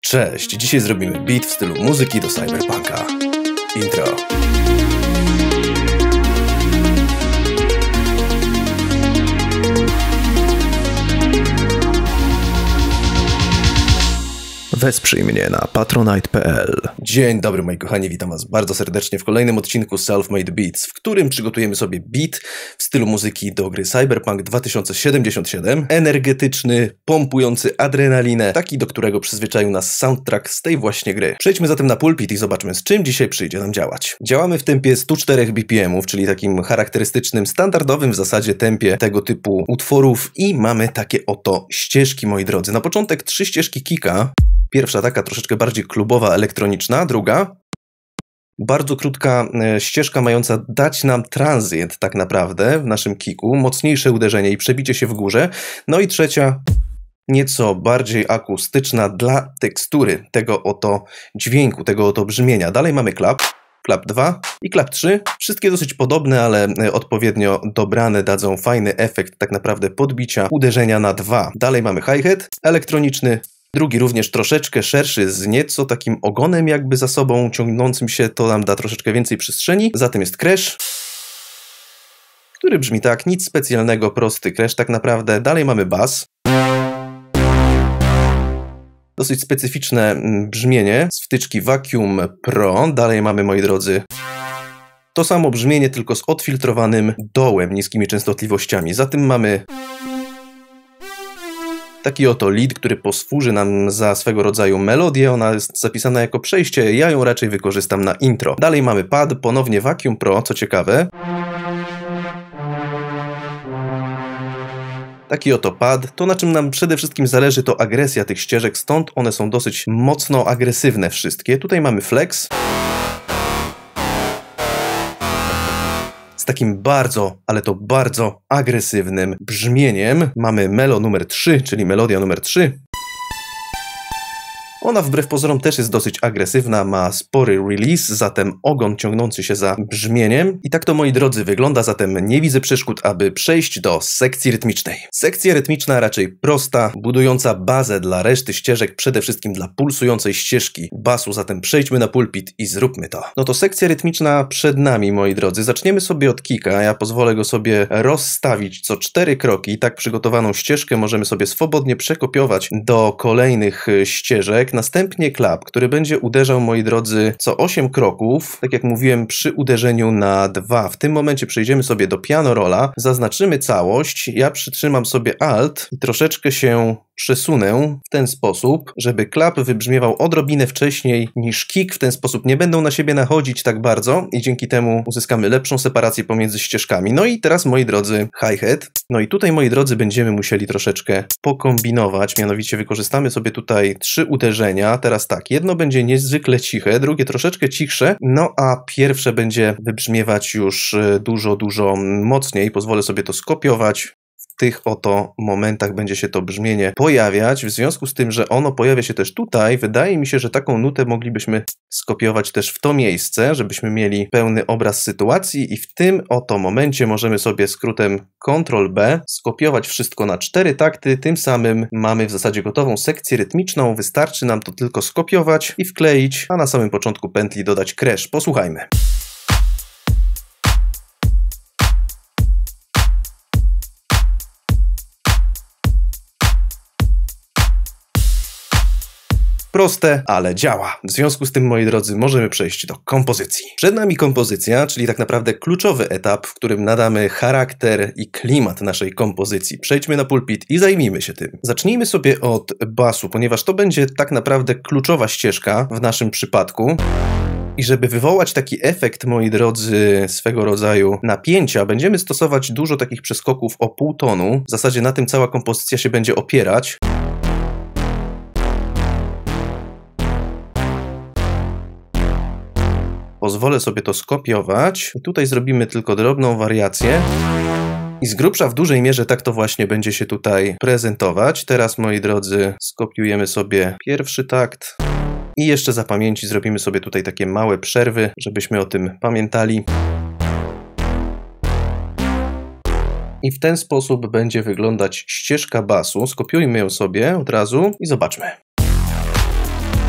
Cześć, dzisiaj zrobimy beat w stylu muzyki do cyberpunka. Intro. Wesprzyj mnie na patronite.pl. Dzień dobry moi kochani, witam was bardzo serdecznie w kolejnym odcinku Self-Made Beats, w którym przygotujemy sobie beat w stylu muzyki do gry Cyberpunk 2077. Energetyczny, pompujący adrenalinę, taki do którego przyzwyczaił nas soundtrack z tej właśnie gry. Przejdźmy zatem na pulpit i zobaczmy, z czym dzisiaj przyjdzie nam działać. Działamy w tempie 104 BPM-ów, czyli takim charakterystycznym, standardowym w zasadzie tempie tego typu utworów i mamy takie oto ścieżki, moi drodzy. Na początek 3 ścieżki kicka. Pierwsza taka troszeczkę bardziej klubowa, elektroniczna, druga bardzo krótka ścieżka mająca dać nam transient tak naprawdę w naszym kicku, mocniejsze uderzenie i przebicie się w górze, no i trzecia nieco bardziej akustyczna dla tekstury tego oto dźwięku, tego oto brzmienia. Dalej mamy clap. Clap 2 i clap 3. Wszystkie dosyć podobne, ale odpowiednio dobrane dadzą fajny efekt tak naprawdę podbicia uderzenia na 2. Dalej mamy hi-hat elektroniczny. Drugi również troszeczkę szerszy, z nieco takim ogonem jakby za sobą ciągnącym się, to nam da troszeczkę więcej przestrzeni. Zatem jest crash, który brzmi tak, nic specjalnego, prosty crash tak naprawdę. Dalej mamy bass. Dosyć specyficzne brzmienie z wtyczki Vacuum Pro. Dalej mamy, moi drodzy, to samo brzmienie, tylko z odfiltrowanym dołem, niskimi częstotliwościami. Zatem mamy taki oto lead, który posłuży nam za swego rodzaju melodię. Ona jest zapisana jako przejście, ja ją raczej wykorzystam na intro. Dalej mamy pad, ponownie Vacuum Pro, co ciekawe. Taki oto pad. To, na czym nam przede wszystkim zależy, to agresja tych ścieżek, stąd one są dosyć mocno agresywne wszystkie. Tutaj mamy flex. Z takim bardzo, ale to bardzo agresywnym brzmieniem. Mamy melo numer 3, czyli melodia numer 3. Ona wbrew pozorom też jest dosyć agresywna, ma spory release, zatem ogon ciągnący się za brzmieniem. I tak to, moi drodzy, wygląda, zatem nie widzę przeszkód, aby przejść do sekcji rytmicznej. Sekcja rytmiczna raczej prosta, budująca bazę dla reszty ścieżek, przede wszystkim dla pulsującej ścieżki basu, zatem przejdźmy na pulpit i zróbmy to. No to sekcja rytmiczna przed nami, moi drodzy. Zaczniemy sobie od kicka, ja pozwolę go sobie rozstawić co 4 kroki. Tak przygotowaną ścieżkę możemy sobie swobodnie przekopiować do kolejnych ścieżek. Następnie clap, który będzie uderzał, moi drodzy, co 8 kroków, tak jak mówiłem, przy uderzeniu na 2. W tym momencie przejdziemy sobie do piano rolla, zaznaczymy całość, ja przytrzymam sobie Alt i troszeczkę się przesunę w ten sposób, żeby clap wybrzmiewał odrobinę wcześniej niż kick. W ten sposób nie będą na siebie nachodzić tak bardzo i dzięki temu uzyskamy lepszą separację pomiędzy ścieżkami. No i teraz, moi drodzy, hi-hat. No i tutaj, moi drodzy, będziemy musieli troszeczkę pokombinować, mianowicie wykorzystamy sobie tutaj 3 uderzenia. Teraz tak, jedno będzie niezwykle ciche, drugie troszeczkę cichsze, no a pierwsze będzie wybrzmiewać już dużo mocniej. Pozwolę sobie to skopiować. W tych oto momentach będzie się to brzmienie pojawiać. W związku z tym, że ono pojawia się też tutaj, wydaje mi się, że taką nutę moglibyśmy skopiować też w to miejsce, żebyśmy mieli pełny obraz sytuacji i w tym oto momencie możemy sobie skrótem Ctrl+B skopiować wszystko na 4 takty. Tym samym mamy w zasadzie gotową sekcję rytmiczną. Wystarczy nam to tylko skopiować i wkleić, a na samym początku pętli dodać crash. Posłuchajmy. Proste, ale działa. W związku z tym, moi drodzy, możemy przejść do kompozycji. Przed nami kompozycja, czyli tak naprawdę kluczowy etap, w którym nadamy charakter i klimat naszej kompozycji. Przejdźmy na pulpit i zajmijmy się tym. Zacznijmy sobie od basu, ponieważ to będzie tak naprawdę kluczowa ścieżka w naszym przypadku. I żeby wywołać taki efekt, moi drodzy, swego rodzaju napięcia, będziemy stosować dużo takich przeskoków o pół tonu. W zasadzie na tym cała kompozycja się będzie opierać. Pozwolę sobie to skopiować i tutaj zrobimy tylko drobną wariację. I z grubsza w dużej mierze tak to właśnie będzie się tutaj prezentować. Teraz, moi drodzy, skopiujemy sobie pierwszy takt i jeszcze za pamięci zrobimy sobie tutaj takie małe przerwy, żebyśmy o tym pamiętali. I w ten sposób będzie wyglądać ścieżka basu. Skopiujmy ją sobie od razu i zobaczmy.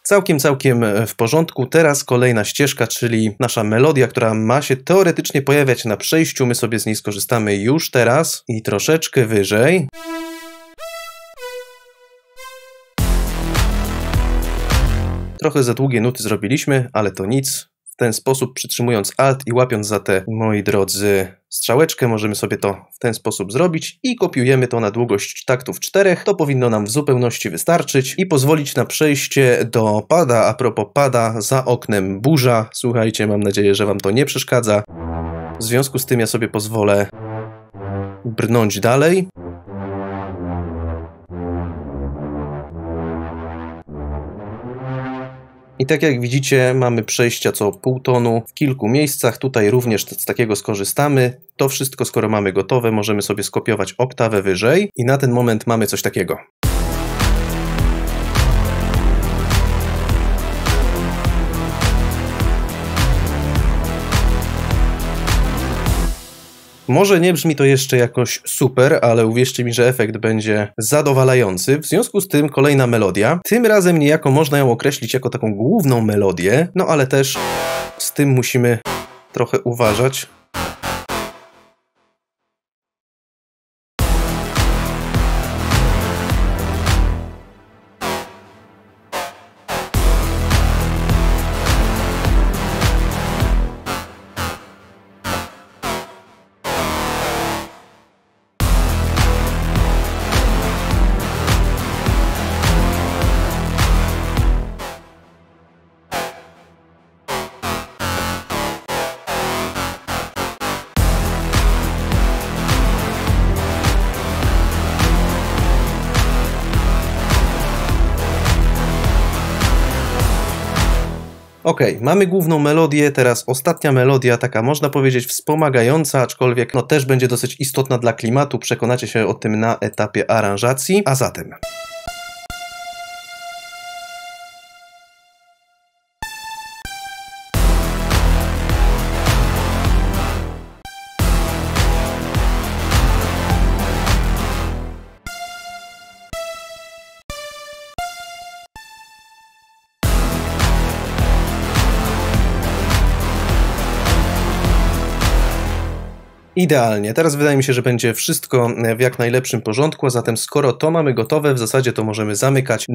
Całkiem w porządku. Teraz kolejna ścieżka, czyli nasza melodia, która ma się teoretycznie pojawiać na przejściu. My sobie z niej skorzystamy już teraz i troszeczkę wyżej. Trochę za długie nuty zrobiliśmy, ale to nic. W ten sposób, przytrzymując Alt i łapiąc za tę, moi drodzy, strzałeczkę, możemy sobie to w ten sposób zrobić i kopiujemy to na długość taktów 4. To powinno nam w zupełności wystarczyć i pozwolić na przejście do pada. A propos pada, za oknem burza. Słuchajcie, mam nadzieję, że wam to nie przeszkadza. W związku z tym ja sobie pozwolę brnąć dalej. I tak jak widzicie, mamy przejścia co pół tonu w kilku miejscach. Tutaj również z takiego skorzystamy. To wszystko, skoro mamy gotowe, możemy sobie skopiować oktawę wyżej. I na ten moment mamy coś takiego. Może nie brzmi to jeszcze jakoś super, ale uwierzcie mi, że efekt będzie zadowalający. W związku z tym kolejna melodia. Tym razem niejako można ją określić jako taką główną melodię, no ale też z tym musimy trochę uważać. Ok, mamy główną melodię, teraz ostatnia melodia, taka można powiedzieć wspomagająca, aczkolwiek no też będzie dosyć istotna dla klimatu, przekonacie się o tym na etapie aranżacji, a zatem... Idealnie. Teraz wydaje mi się, że będzie wszystko w jak najlepszym porządku, a zatem skoro to mamy gotowe, w zasadzie to możemy zamykać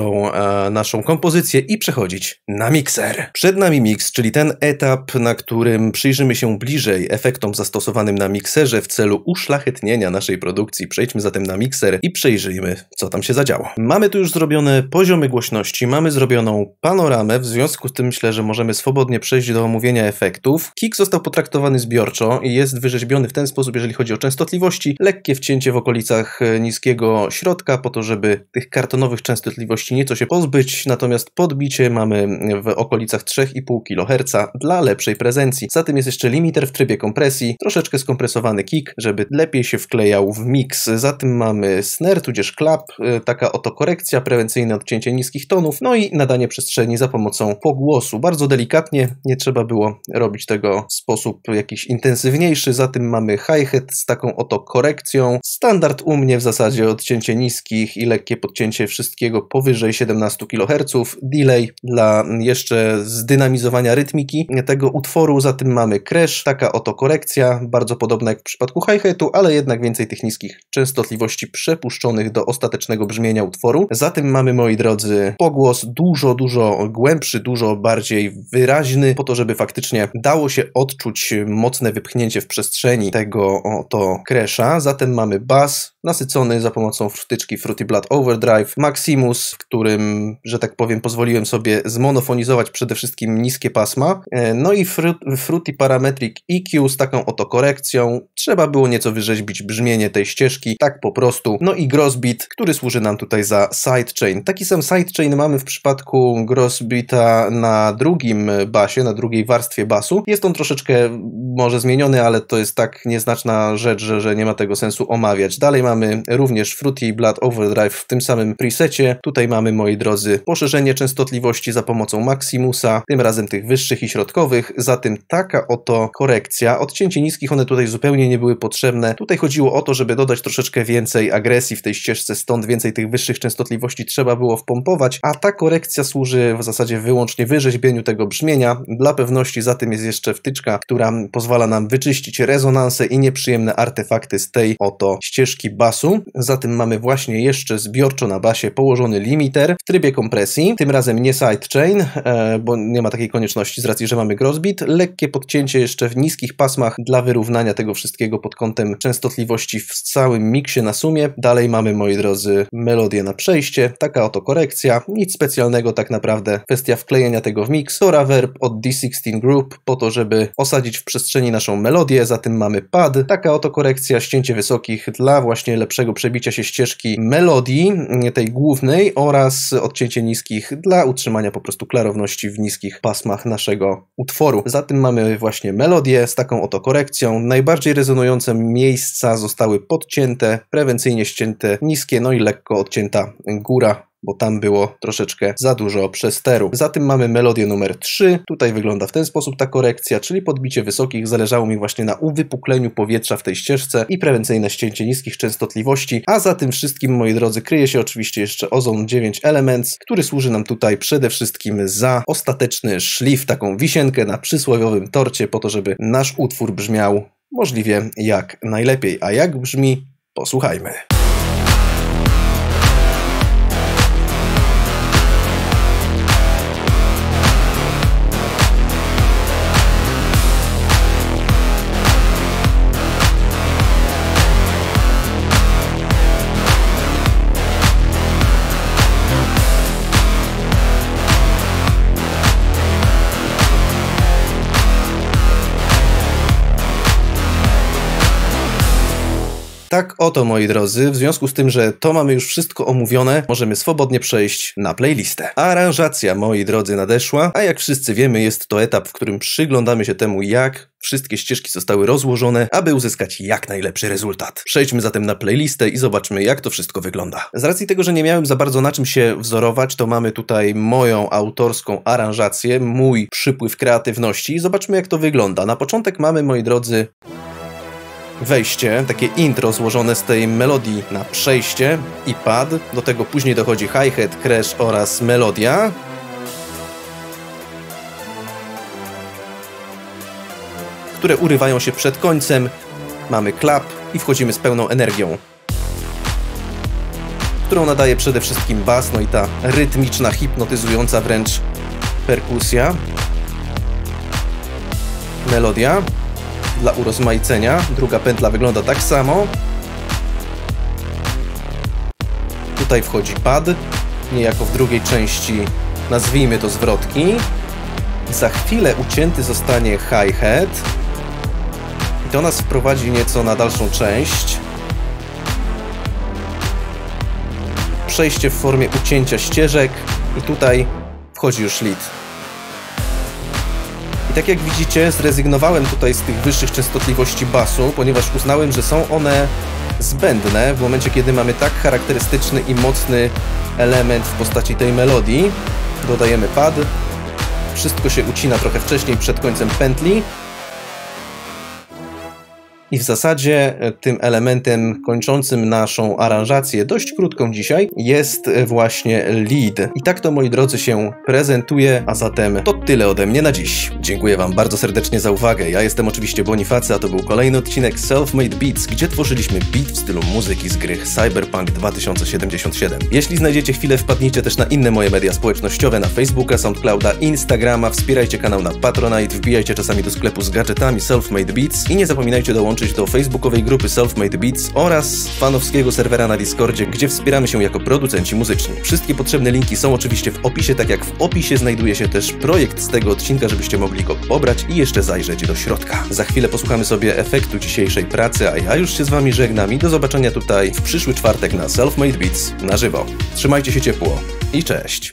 naszą kompozycję i przechodzić na mikser. Przed nami mix, czyli ten etap, na którym przyjrzymy się bliżej efektom zastosowanym na mikserze w celu uszlachetnienia naszej produkcji. Przejdźmy zatem na mikser i przejrzyjmy, co tam się zadziało. Mamy tu już zrobione poziomy głośności, mamy zrobioną panoramę, w związku z tym myślę, że możemy swobodnie przejść do omówienia efektów. Kick został potraktowany zbiorczo i jest wyrzeźbiony w ten sposób, jeżeli chodzi o częstotliwości. Lekkie wcięcie w okolicach niskiego środka, po to, żeby tych kartonowych częstotliwości nieco się pozbyć, natomiast podbicie mamy w okolicach 3,5 kHz dla lepszej prezencji. Za tym jest jeszcze limiter w trybie kompresji, troszeczkę skompresowany kick, żeby lepiej się wklejał w mix. Za tym mamy snare, tudzież klap, taka oto korekcja, prewencyjne odcięcie niskich tonów, no i nadanie przestrzeni za pomocą pogłosu. Bardzo delikatnie, nie trzeba było robić tego w sposób jakiś intensywniejszy. Za tym mamy hi-hat z taką oto korekcją. Standard u mnie w zasadzie odcięcie niskich i lekkie podcięcie wszystkiego powyżej 17 kHz. Delay dla jeszcze zdynamizowania rytmiki tego utworu. Za tym mamy crash, taka oto korekcja, bardzo podobna jak w przypadku hi-hatu, ale jednak więcej tych niskich częstotliwości przepuszczonych do ostatecznego brzmienia utworu. Za tym mamy, moi drodzy, pogłos dużo głębszy, dużo bardziej wyraźny, po to, żeby faktycznie dało się odczuć mocne wypchnięcie w przestrzeni tego oto crasha. Zatem mamy bass nasycony za pomocą wtyczki Fruity Blood Overdrive, Maximus, w którym, że tak powiem, pozwoliłem sobie zmonofonizować przede wszystkim niskie pasma, no i Fruity Parametric EQ z taką oto korekcją. Trzeba było nieco wyrzeźbić brzmienie tej ścieżki, tak po prostu. No i Grossbeat, który służy nam tutaj za sidechain. Taki sam sidechain mamy w przypadku Grossbeata na drugim basie, na drugiej warstwie basu. Jest on troszeczkę może zmieniony, ale to jest tak nieznaczna rzecz, że nie ma tego sensu omawiać. Dalej mamy również Fruity Blood Overdrive w tym samym presecie. Tutaj mamy, moi drodzy, poszerzenie częstotliwości za pomocą Maximusa, tym razem tych wyższych i środkowych. Zatem taka oto korekcja. Odcięcie niskich, one tutaj zupełnie nie były potrzebne. Tutaj chodziło o to, żeby dodać troszeczkę więcej agresji w tej ścieżce, stąd więcej tych wyższych częstotliwości trzeba było wpompować, a ta korekcja służy w zasadzie wyłącznie wyrzeźbieniu tego brzmienia. Dla pewności za tym jest jeszcze wtyczka, która pozwala nam wyczyścić rezonanse i nieprzyjemne artefakty z tej oto ścieżki basu. Za tym mamy właśnie jeszcze zbiorczo na basie położony limiter w trybie kompresji, tym razem nie sidechain, bo nie ma takiej konieczności z racji, że mamy Grossbeat. Lekkie podcięcie jeszcze w niskich pasmach dla wyrównania tego wszystkiego pod kątem częstotliwości w całym miksie na sumie. Dalej mamy, moi drodzy, melodię na przejście, taka oto korekcja, nic specjalnego tak naprawdę, kwestia wklejenia tego w mix. To reverb od D16 Group po to, żeby osadzić w przestrzeni naszą melodię. Za tym mamy pad, taka oto korekcja, ścięcie wysokich dla właśnie lepszego przebicia się ścieżki melodii, tej głównej, oraz odcięcie niskich dla utrzymania po prostu klarowności w niskich pasmach naszego utworu. Za tym mamy właśnie melodię z taką oto korekcją. Najbardziej rezonujące miejsca zostały podcięte, prewencyjnie ścięte niskie, no i lekko odcięta góra, bo tam było troszeczkę za dużo przesteru. Za tym mamy melodię numer 3. Tutaj wygląda w ten sposób ta korekcja, czyli podbicie wysokich. Zależało mi właśnie na uwypukleniu powietrza w tej ścieżce i prewencyjne ścięcie niskich częstotliwości. A za tym wszystkim, moi drodzy, kryje się oczywiście jeszcze Ozone 9 Elements, który służy nam tutaj przede wszystkim za ostateczny szlif, taką wisienkę na przysłowiowym torcie, po to, żeby nasz utwór brzmiał możliwie jak najlepiej. A jak brzmi? Posłuchajmy. Tak oto, moi drodzy, w związku z tym, że to mamy już wszystko omówione, możemy swobodnie przejść na playlistę. Aranżacja, moi drodzy, nadeszła, a jak wszyscy wiemy, jest to etap, w którym przyglądamy się temu, jak wszystkie ścieżki zostały rozłożone, aby uzyskać jak najlepszy rezultat. Przejdźmy zatem na playlistę i zobaczmy, jak to wszystko wygląda. Z racji tego, że nie miałem za bardzo na czym się wzorować, to mamy tutaj moją autorską aranżację, mój przypływ kreatywności. Zobaczmy, jak to wygląda. Na początek mamy, moi drodzy, wejście, takie intro złożone z tej melodii na przejście i pad. Do tego później dochodzi hi-hat, crash oraz melodia. Które urywają się przed końcem. Mamy klap i wchodzimy z pełną energią, którą nadaje przede wszystkim bas, no i ta rytmiczna, hipnotyzująca wręcz perkusja. Melodia dla urozmaicenia. Druga pętla wygląda tak samo. Tutaj wchodzi pad, niejako w drugiej części, nazwijmy to zwrotki. Za chwilę ucięty zostanie hi-hat i to nas wprowadzi nieco na dalszą część. Przejście w formie ucięcia ścieżek i tutaj wchodzi już lead. I tak jak widzicie, zrezygnowałem tutaj z tych wyższych częstotliwości basu, ponieważ uznałem, że są one zbędne w momencie, kiedy mamy tak charakterystyczny i mocny element w postaci tej melodii. Dodajemy pad. Wszystko się ucina trochę wcześniej, przed końcem pętli. I w zasadzie tym elementem kończącym naszą aranżację, dość krótką dzisiaj, jest właśnie lead. I tak to, moi drodzy, się prezentuje, a zatem to tyle ode mnie na dziś. Dziękuję Wam bardzo serdecznie za uwagę. Ja jestem oczywiście Bonifacy, a to był kolejny odcinek Self-Made Beats, gdzie tworzyliśmy beat w stylu muzyki z gry Cyberpunk 2077. Jeśli znajdziecie chwilę, wpadnijcie też na inne moje media społecznościowe, na Facebooka, Soundclouda, Instagrama, wspierajcie kanał na Patronite, wbijajcie czasami do sklepu z gadżetami Self-Made Beats i nie zapominajcie dołączyć do facebookowej grupy Self-Made Beats oraz fanowskiego serwera na Discordzie, gdzie wspieramy się jako producenci muzyczni. Wszystkie potrzebne linki są oczywiście w opisie, tak jak w opisie znajduje się też projekt z tego odcinka, żebyście mogli go pobrać i jeszcze zajrzeć do środka. Za chwilę posłuchamy sobie efektu dzisiejszej pracy, a ja już się z Wami żegnam i do zobaczenia tutaj w przyszły czwartek na Self-Made Beats na żywo. Trzymajcie się ciepło i cześć!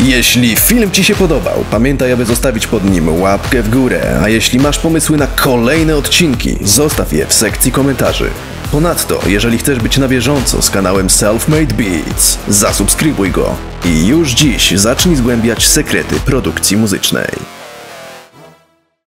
Jeśli film Ci się podobał, pamiętaj, aby zostawić pod nim łapkę w górę, a jeśli masz pomysły na kolejne odcinki, zostaw je w sekcji komentarzy. Ponadto, jeżeli chcesz być na bieżąco z kanałem Selfmade Beats, zasubskrybuj go i już dziś zacznij zgłębiać sekrety produkcji muzycznej.